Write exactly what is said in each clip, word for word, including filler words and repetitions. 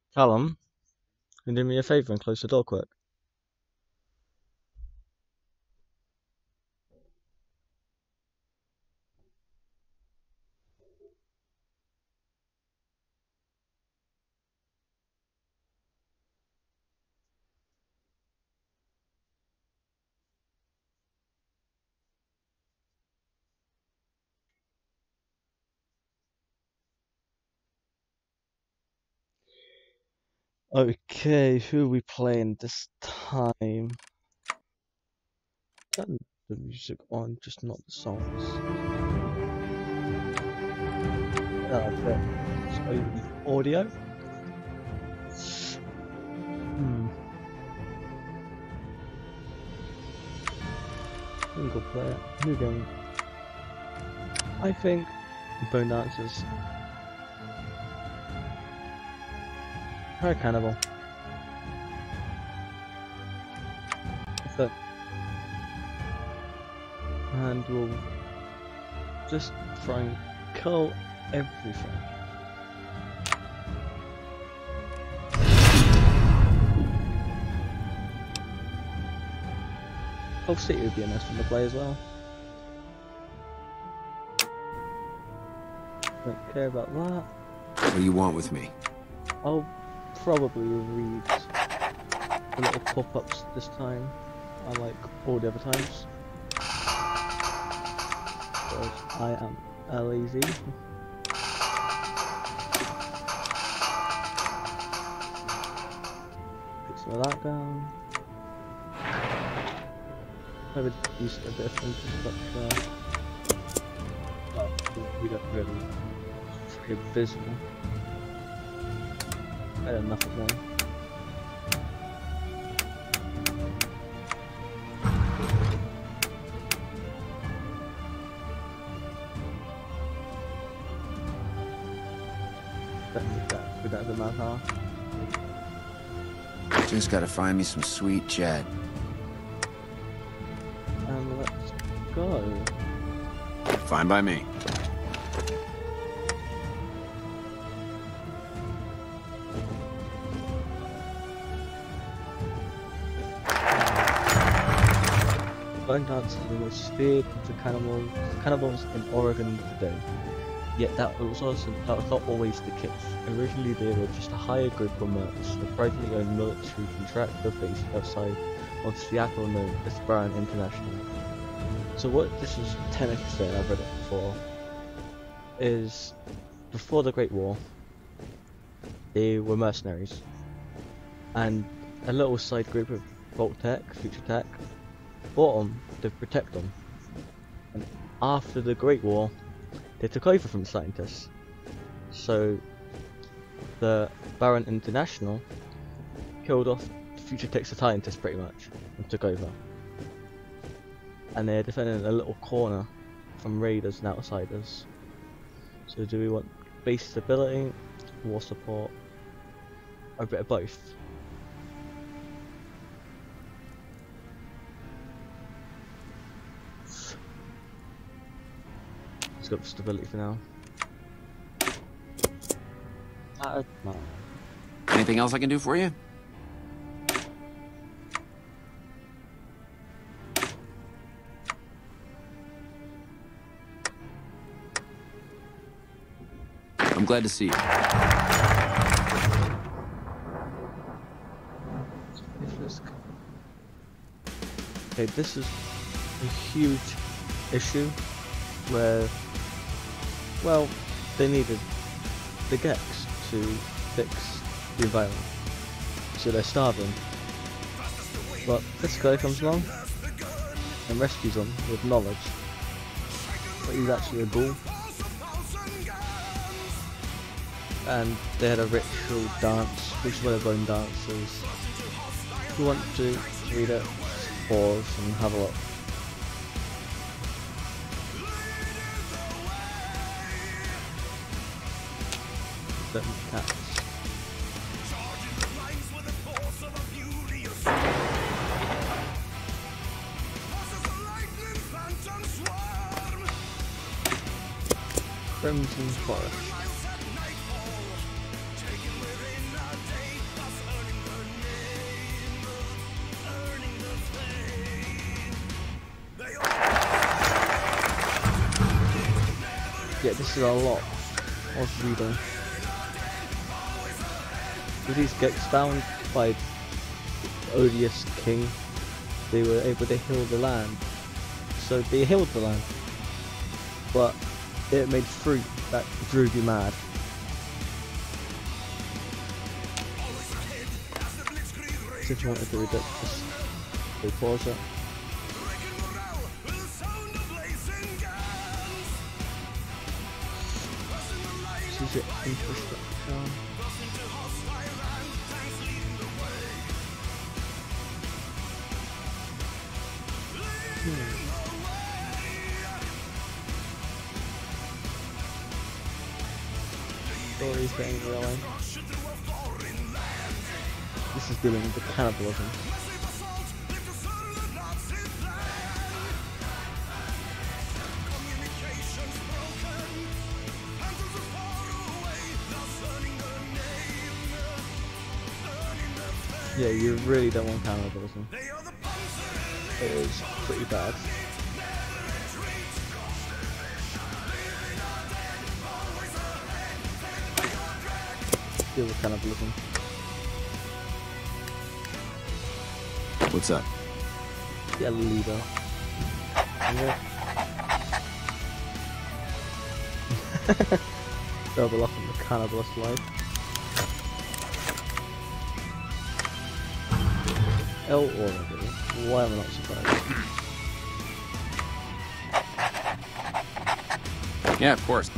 Callum, can you do me a favour and close the door quick? Okay, who are we playing this time? Turn the music on, just not the songs. Uh, but so the audio. Hmm. Single player. New game. I think Bone Dancers. Try Cannibal. That's it. And we'll just try and kill everything. Hull City would be a nice one to play as well. Don't care about that. What do you want with me? I'll probably read the little pop-ups this time, unlike all the other times. Because I am lazy. Put some of that down. I would use a bit of infrastructure. But we don't really. It's very visible. I have nothing more. That, with that as a manpower. Just gotta find me some sweet Chad. And let's go. Fine by me. Bone Dancers are the most feared of the cannibals, cannibals in Oregon today. Yet that was also that was not always the case. Originally they were just a hired group of mercs, a privately owned military contractor based outside of Seattle known as Brown International. So what this is technically saying, I've read it before, is before the Great War, they were mercenaries. And a little side group of Vault Tech, Future Tech, bought them to protect them. And after the Great War, they took over from the scientists. So the Baron International killed off the Future Tech's scientists pretty much and took over. And they're defending a little corner from raiders and outsiders. So do we want base stability, war support, or a bit of both? Let's go for stability for now. Uh, no. Anything else I can do for you? I'm glad to see you. Okay, this is a huge issue where, well, they needed the Gex to fix the environment, so they're starving. But this guy comes along and rescues them with knowledge, but he's actually a ghoul. And they had a ritual dance, which is one of Bone Dancers. If you want to read it, pause and have a look. Certain cats. Crimson Forest. Yeah, this is a lot of reading. With these gets found by the odious king, they were able to heal the land. So they healed the land, but it made fruit that drove you mad. So if you wanted to read it, just go pause it. This is your infrastructure. Hmm. Story's getting really. This is dealing with cannibalism. Yeah, you really don't want cannibalism. It is pretty bad. Deal with cannibalism. What's up? Yeah, leader. Yeah. Double up on the cannibalist life. El Oracle. Why am I not surprised? Yeah, of course.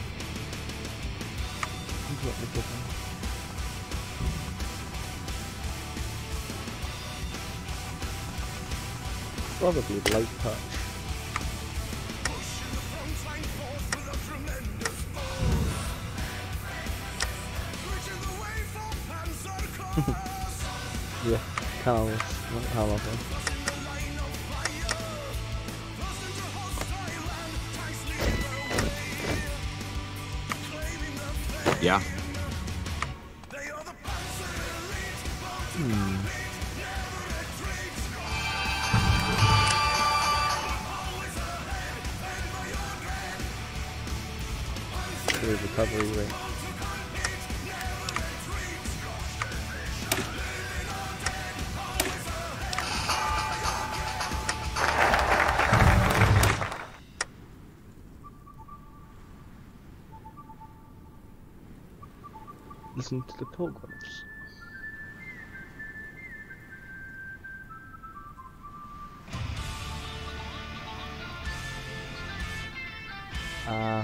Probably light touch. Yeah, Carlos, not Carlos. Yeah. Hmm. Good recovery rate. Listen to the pilgrims. Uh,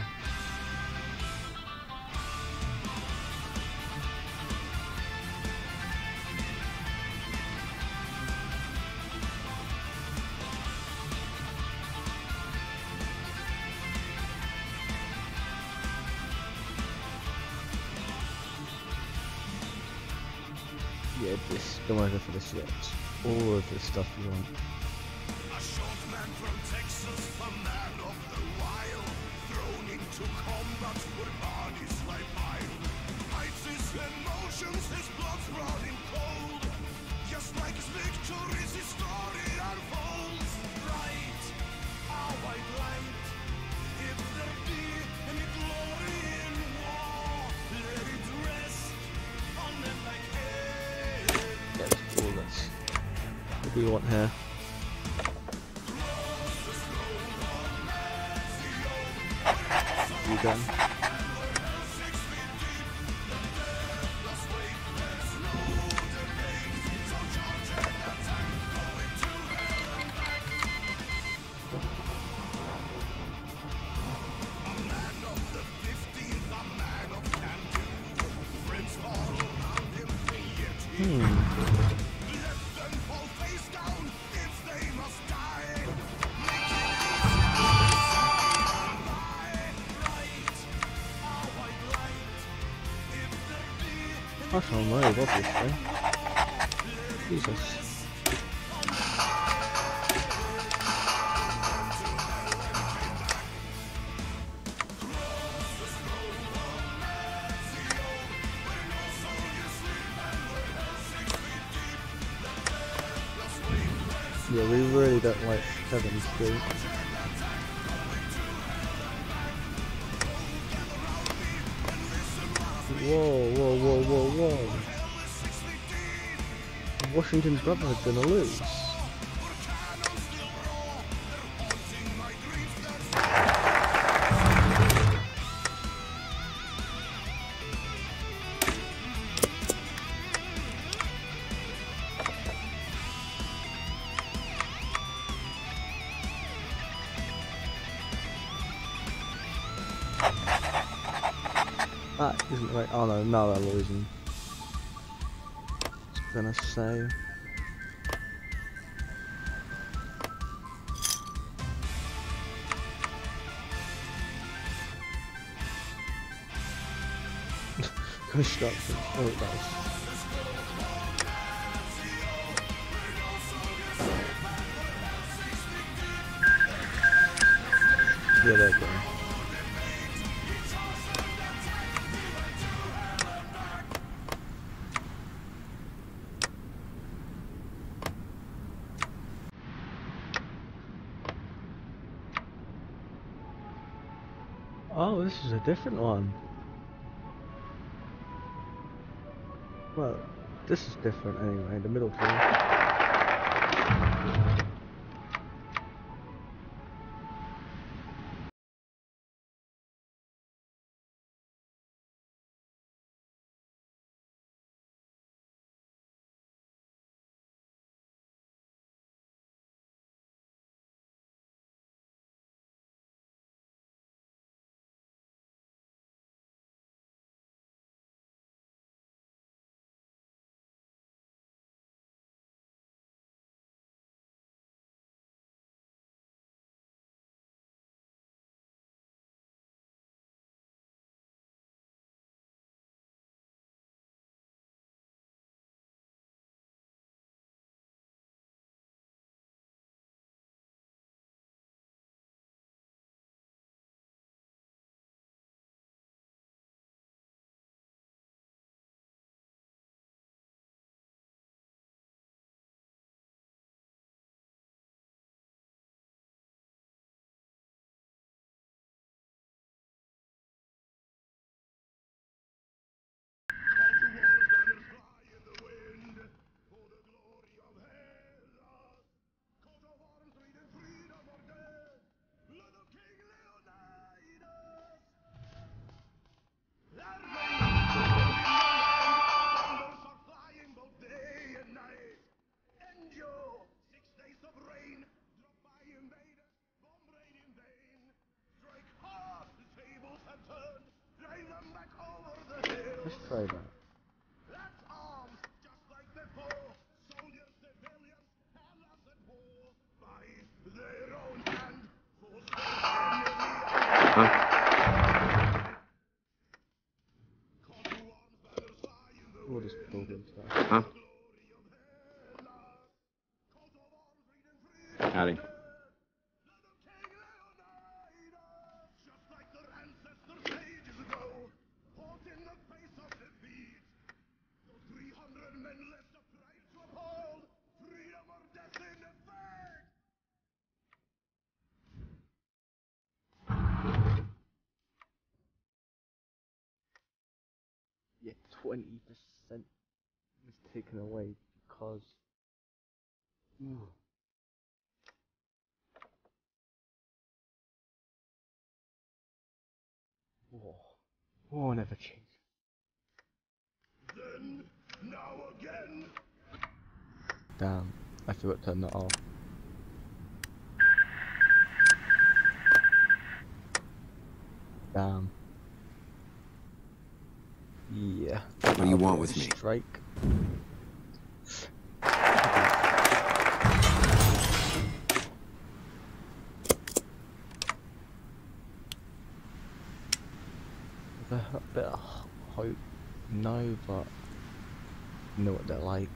yeah, this, don't worry for this yet. All of this stuff you want. A short man from Texas, a man of the wild, thrown into combat where bodies lie piled. Hides his emotions, his blood's running cold. Just like his victories, his story unfolds. Bright, our white light, if there be any glory in war, let it rest on them like air. Yeah, let's do all this. What do we want here? You done? Hmm. I can't move, obviously. Jesus. Yeah, we really don't like Heaven's Gate. Whoa, whoa, whoa, whoa, whoa. Washington Brotherhood gonna lose. That isn't right. Oh no, no, they're losing. I was gonna say. Construction. Oh, nice. Yeah, there you go. Oh, this is a different one. Well, this is different anyway, the middle two. Let's try that. Huh? We'll just build and stuff. Huh? Howdy. Yeah, twenty percent is taken away because. Ooh. War. War never changes. Then, now again. Damn, I forgot to turn that off. Damn. Yeah. What do you want with me? Strike. With a bit of hope, no, but you know what they're like.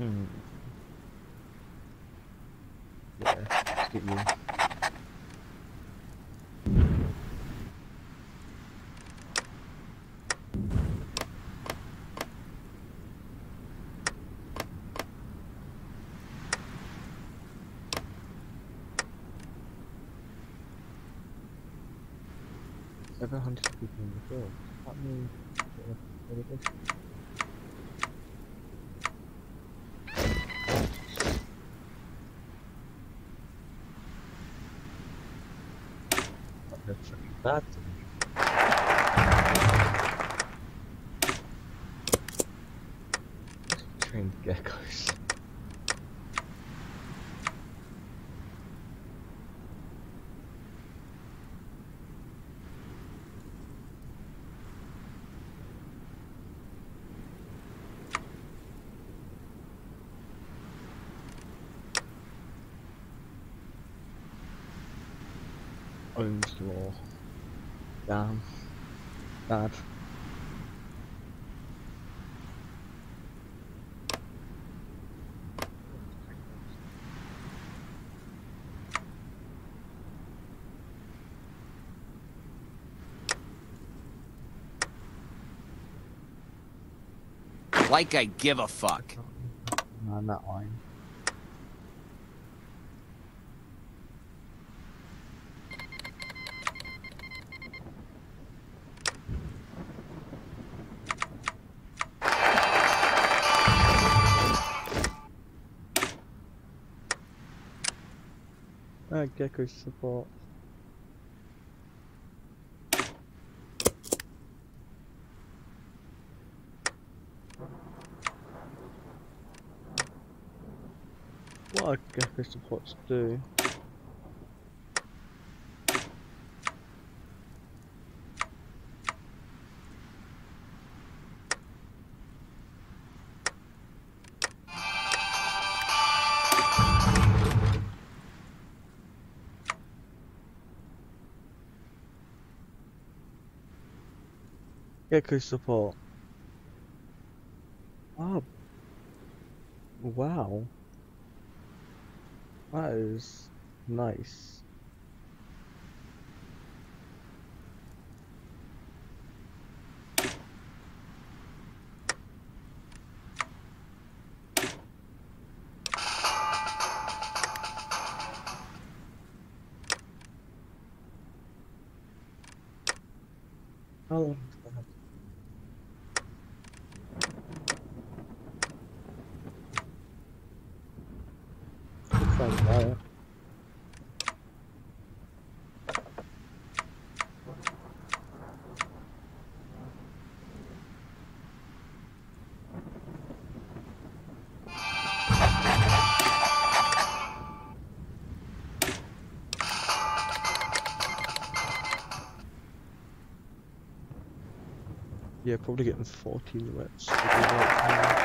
Hmm. Yeah, let's get you. Seven hundred people in the field. That means uh, what it is. Not necessarily bad thing. Trained geckos. Owns law. Damn. Bad. Like I give a fuck. No, not line. Uh, gecko support. What are gecko supports do? Gecko support. Oh, wow. That is nice. How long is that? Looks like that. Yeah, probably getting fourteen wets. would be right.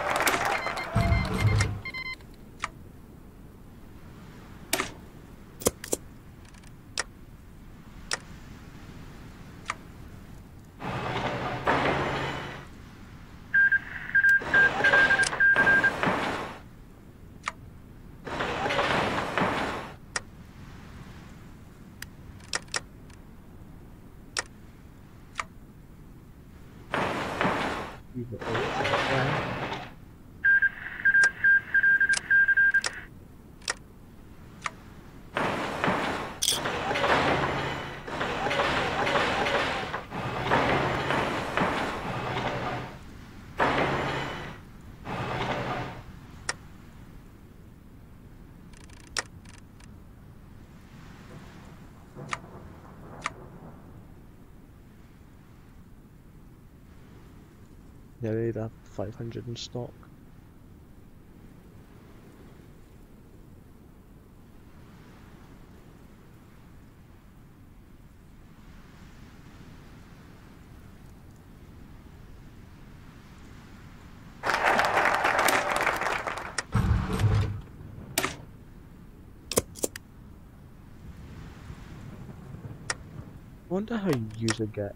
Either or, yeah. Yeah, they'd have five hundred in stock. Wonder how you use a Gek.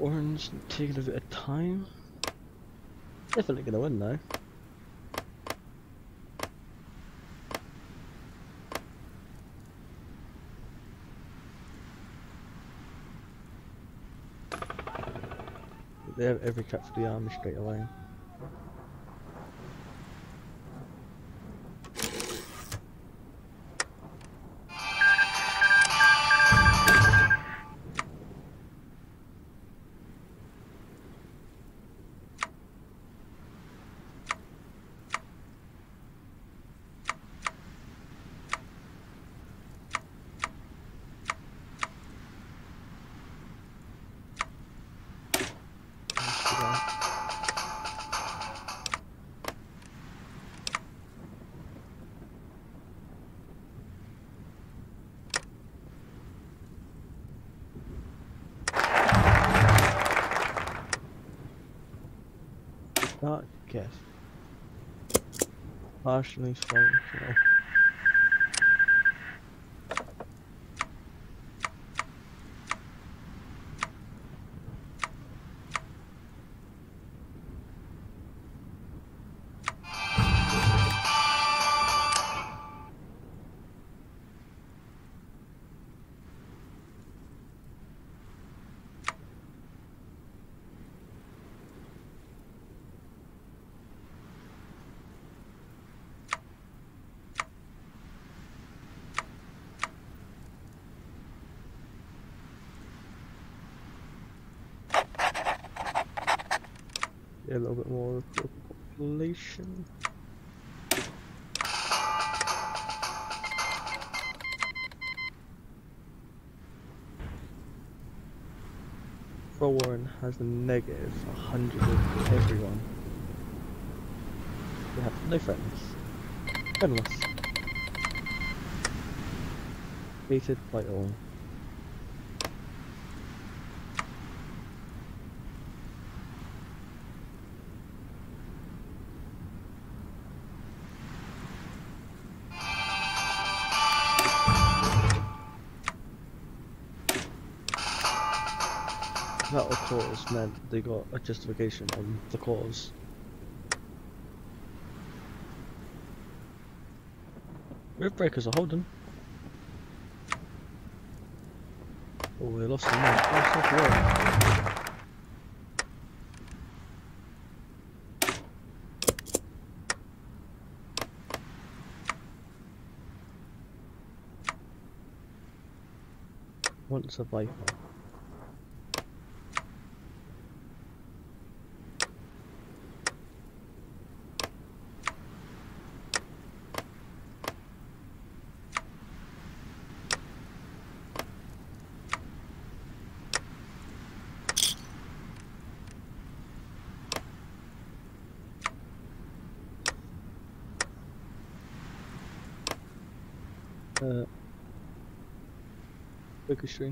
Orange taking a bit of time. Definitely gonna win though. They have every trap for the army straight away. Not guess. Partially functional. Yeah, a little bit more population. Warren has a negative one hundred of everyone. We have no friends. Friendless. Hated by all. That of course meant they got a justification on the cause. Riftbreakers are holding. Oh, we lost them now. Oh, stop war. Once a Viper. Uh, Ricochet.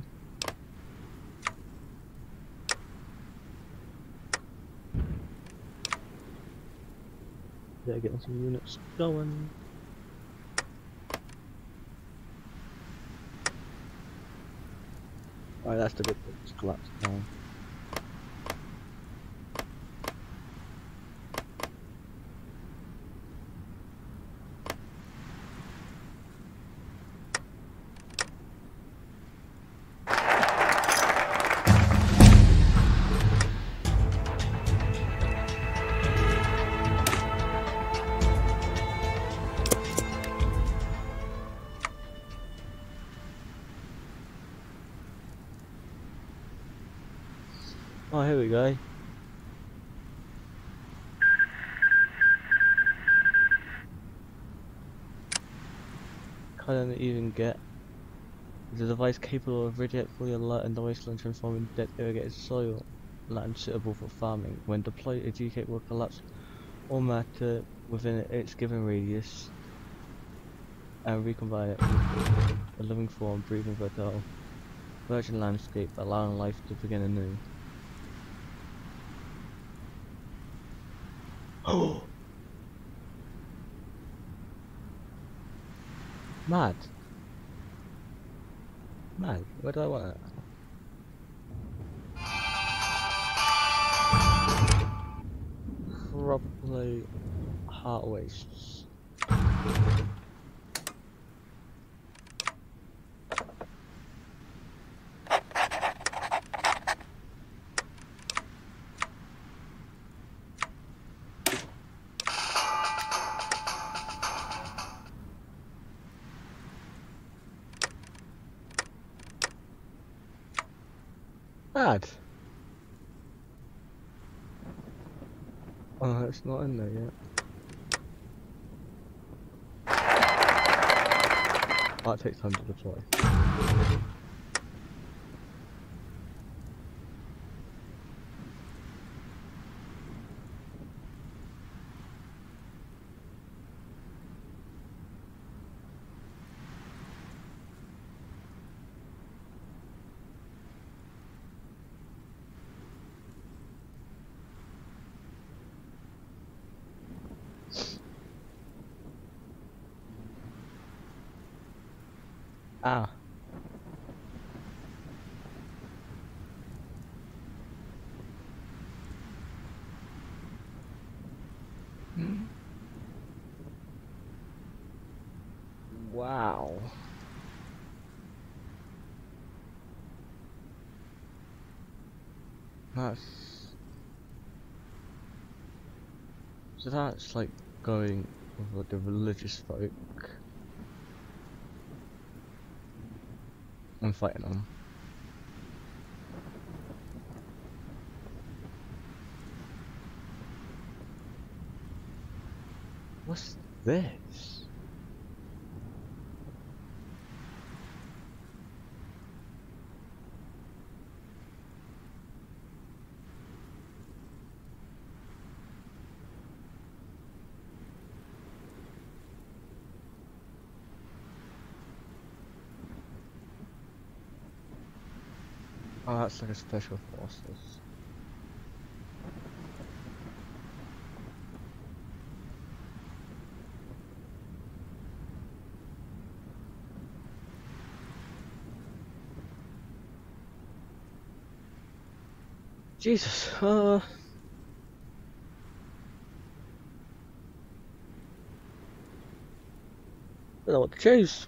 Yeah, getting some units going. Alright, that's the bit that's collapsed down. Oh, here we go. Can't even get the device capable of radiactively alerting the wasteland, transforming dead irrigated soil land suitable for farming. When deployed, a G K will collapse all matter within its given radius and recombine it with a living form, breathing fertile virgin landscape, allowing life to begin anew. Oh! Mad. Mad. Where do I want it? probably heart wastes. Bad. Oh, it's not in there yet. That takes time to deploy. Ah. Wow. That's... So that's like going with like the religious folk and fighting them. What's this? Oh, that's like a special forces. Jesus, uh... I don't know what to choose.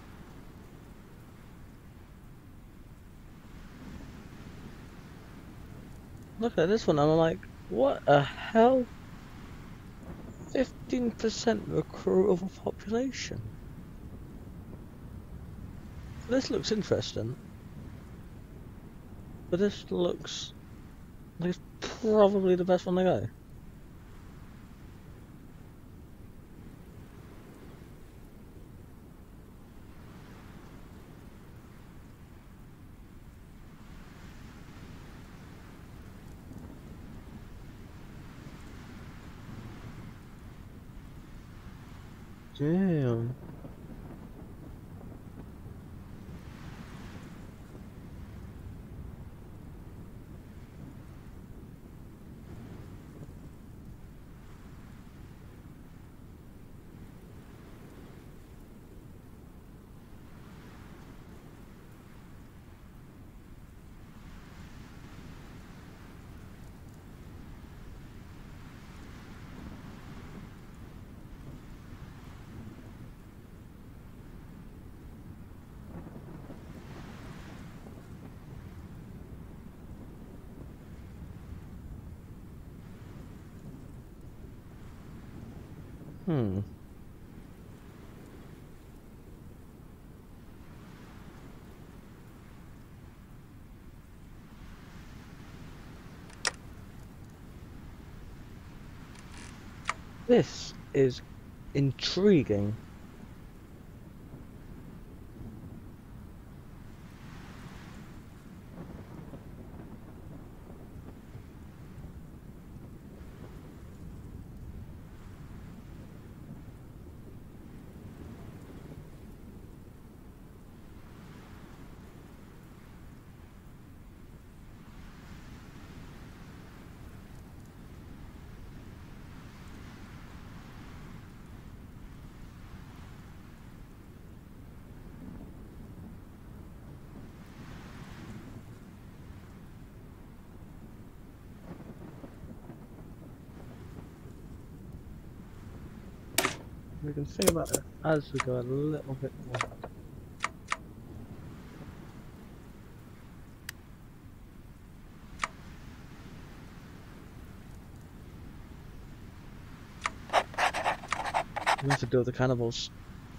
Look at this one, I'm like, what the hell? fifteen percent recruitable population. This looks interesting. But this looks like it's probably the best one to go. Damn. Hmm. This is intriguing. We can think about it as we go a little bit more. We have to deal with the cannibals.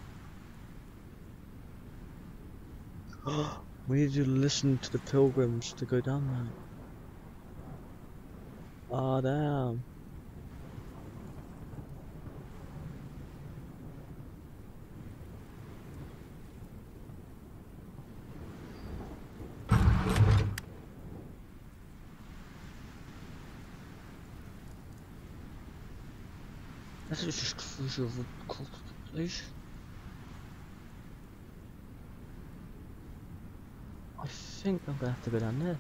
We need to listen to the pilgrims to go down there. Ah, damn. This is just crucial of please. I think I'm gonna have to go down this.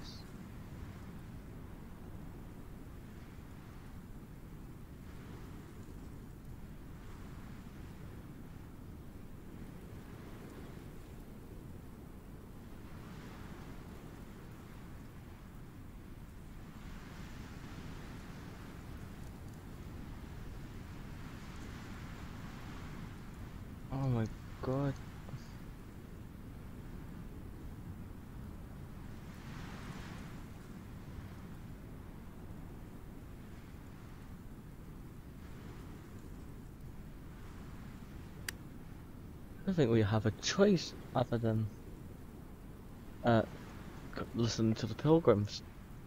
Oh my god. I don't think we have a choice other than uh, g- listen to the pilgrims.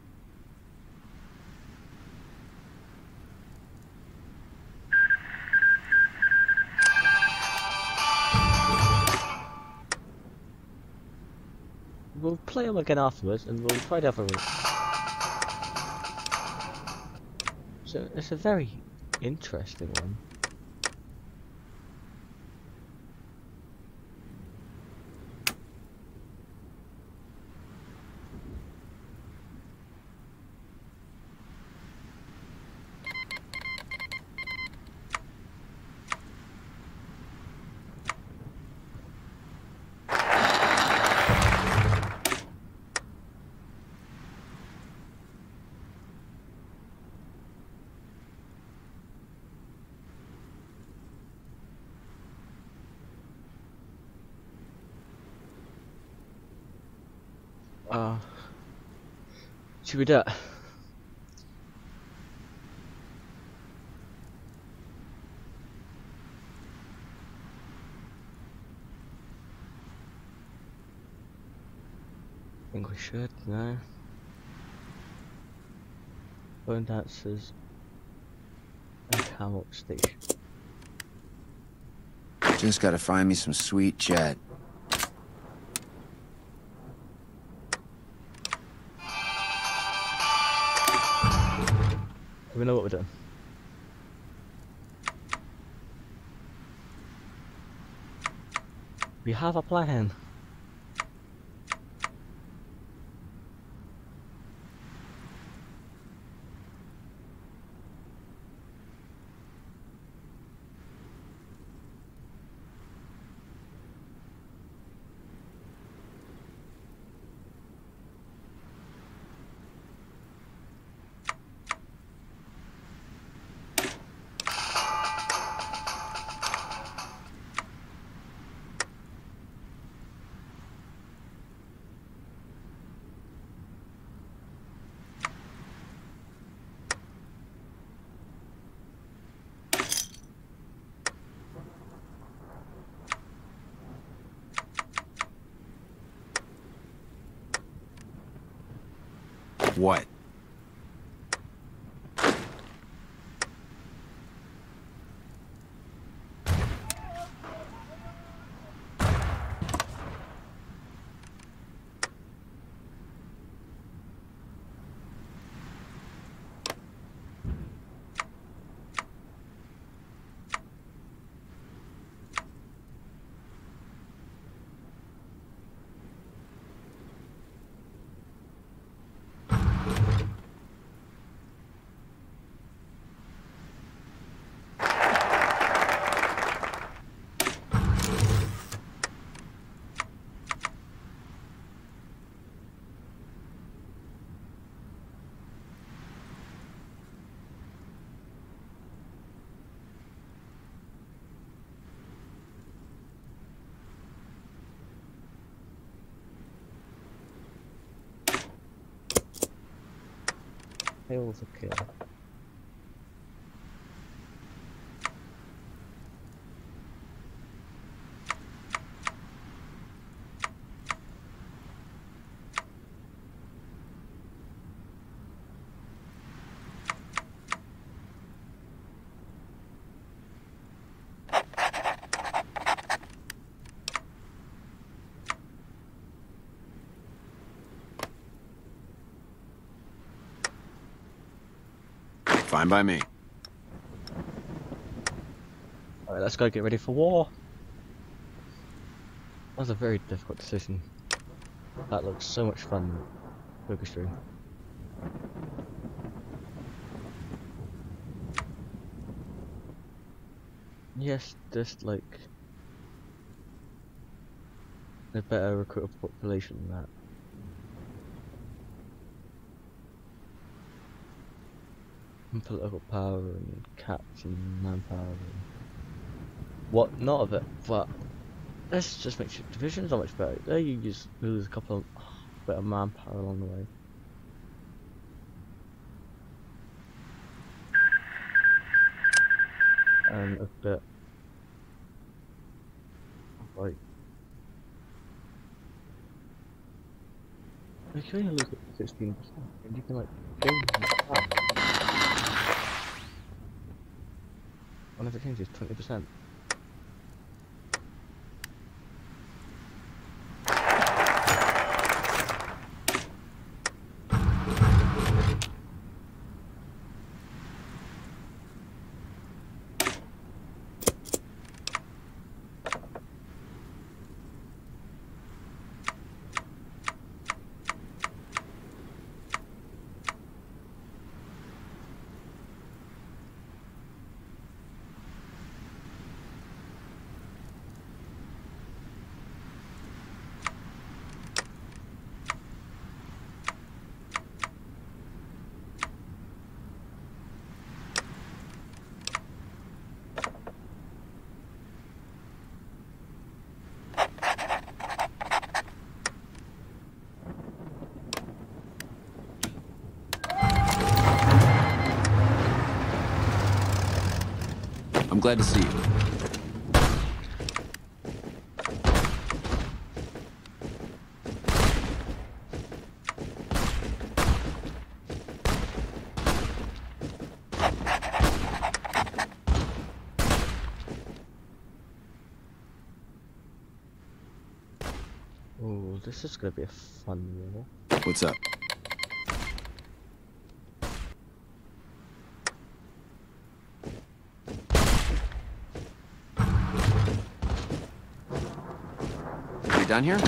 We'll play them again afterwards, and we'll try the other route. So it's a very interesting one. Uh, should we do it? I think we should, no? Bone dancers and camel station. Just gotta find me some sweet chat. We know what we're doing. We have a plan. What? Hail's a kill. Fine by me. Alright, let's go get ready for war. That was a very difficult decision. That looks so much fun. Focus stream. Yes, just like a better recruitable population than that. And political power and cats and manpower and what not of it, but let's just make sure divisions are much better. There you just lose a couple of oh, bit of manpower along the way. And a bit like you can only look at sixteen percent and you can like change that. One of the changes twenty percent. I'm glad to see you. Oh, this is gonna be a fun war. What's up? You done here?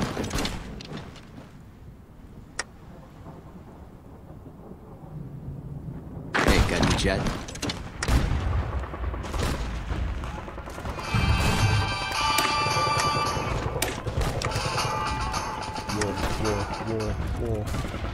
Hey, got any jet? War, war, war, war.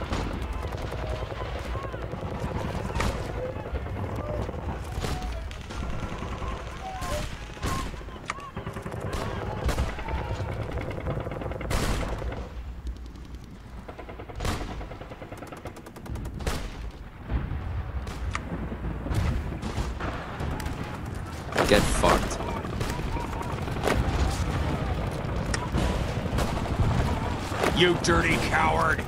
Get fucked. You dirty coward!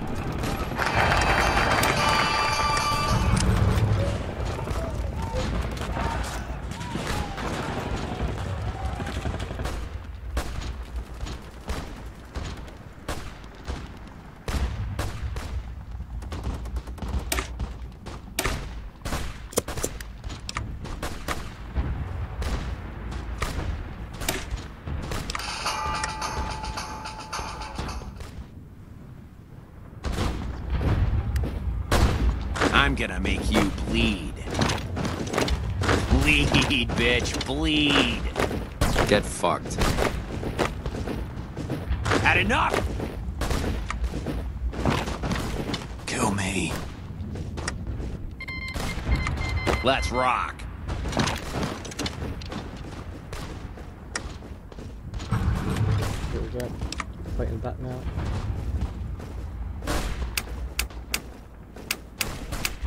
I'm gonna make you bleed. Bleed, bitch, bleed. Get fucked. Had enough! Kill me. Let's rock. What was that? Fighting back now.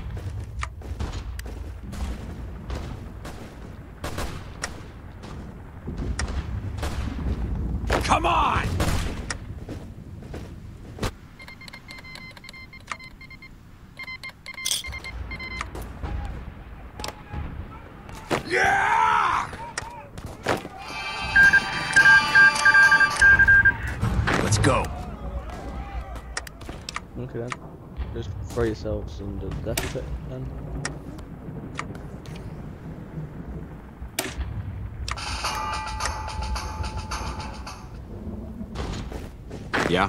Just throw yourselves under the death pit then. Yeah?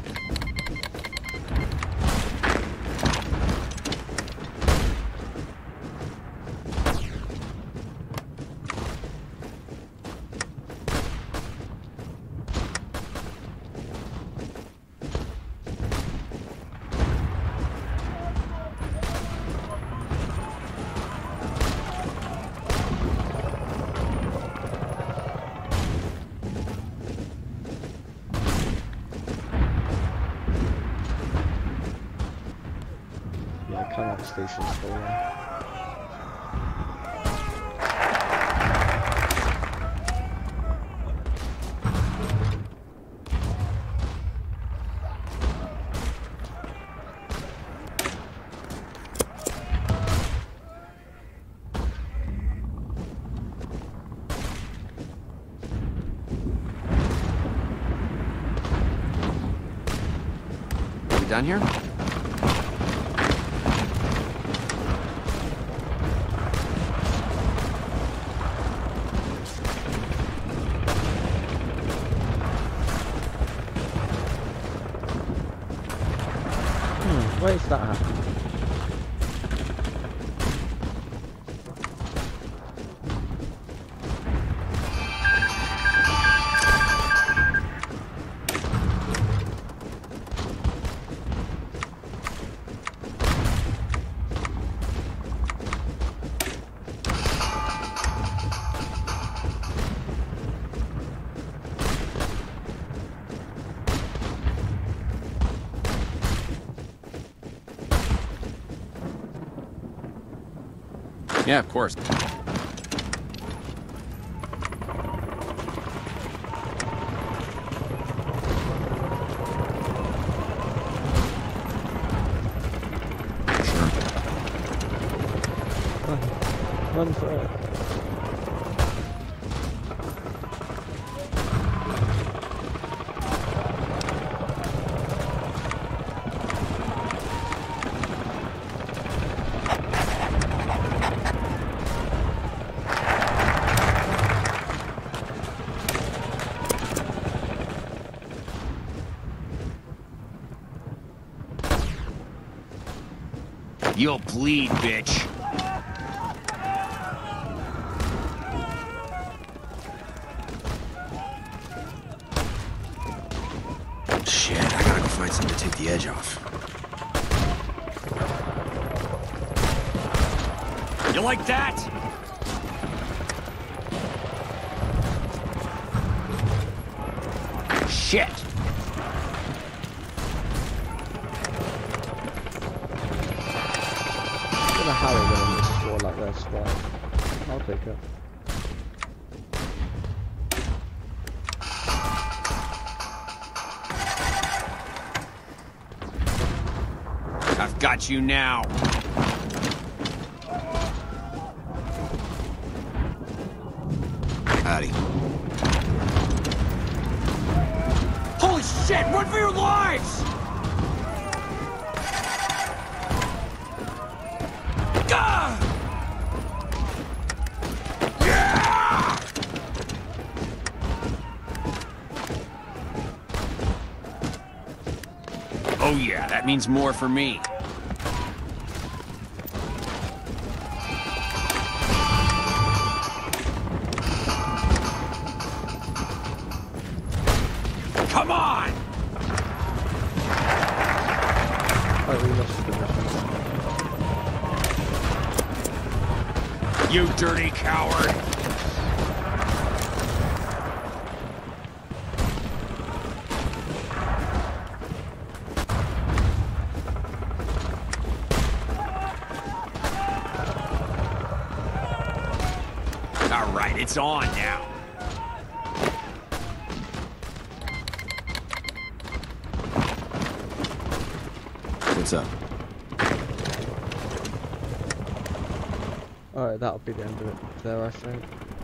Yeah, come out stations for yeah. We done here? Hmm, why is that happening? Yeah, of course. Run for it. You'll bleed, bitch. Shit, I gotta go find something to take the edge off. You like that? Shit. I don't know how they're winning this war like this, but I'll take it. I've got you now. Howdy. Holy shit! Run for your lives! Gah! Yeah! Oh yeah, that means more for me. Come on! Oh, we lost the mission. You dirty coward! All right, it's on now. What's up? Alright, that'll be the end of it there, I think.